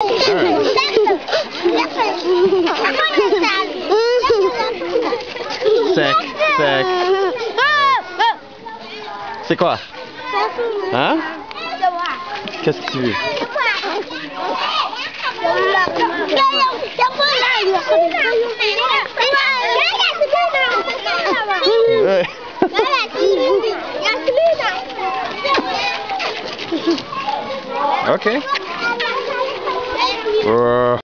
Sec, sec. C'est quoi? Hein? Qu'est-ce que tu veux? Ouais. Ok.